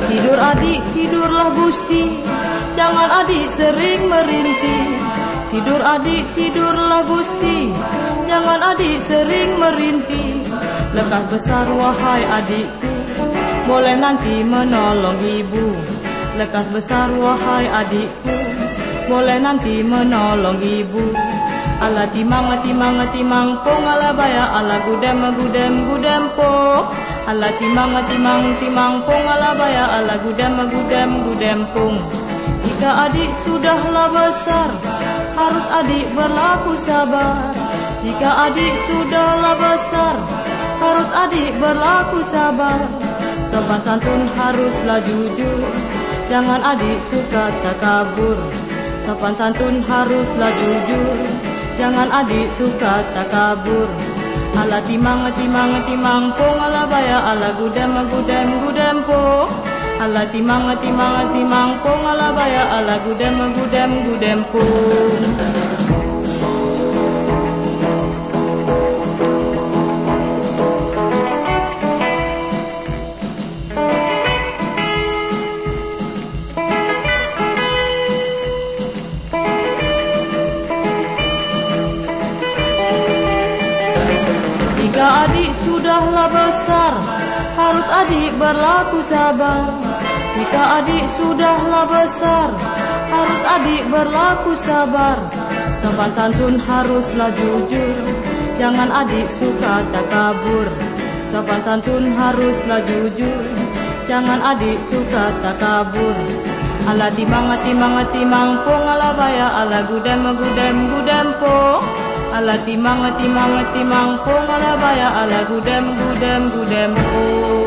Tidur adik, tidurlah Gusti, jangan adik sering merintih. Tidur adik, tidurlah Gusti, jangan adik sering merintih. Lekas besar wahai adikku, boleh nanti menolong ibu. Lekas besar wahai adikku, boleh nanti menolong ibu. Ala timang timang timang pong, ala baya ala gudem gudem gudem pong. Ala timang timang timang pong, ala baya ala gudem gudem gudem pong. Jika adik sudahlah besar, harus adik berlaku sabar. Jika adik sudahlah besar, harus adik berlaku sabar. Sopan santun haruslah jujur, jangan adik suka takabur. Sopan santun haruslah jujur, jangan adik suka takabur. Ala timang timang timang pong, ala baya ala gudem gudem gudem pong. Ala timang timang timang pong, ala baya ala gudem gudem gudem pong. Jika adik sudahlah besar, harus adik berlaku sabar. Jika adik sudahlah besar, harus adik berlaku sabar. Sopan santun haruslah jujur, jangan adik suka takabur. Sopan santun haruslah jujur, jangan adik suka takabur. Ala timang timang timang pong, ala baya ala gudem gudem gudem pong. Ala timang timang timang pong, ala baya ala gudem gudem gudem pong.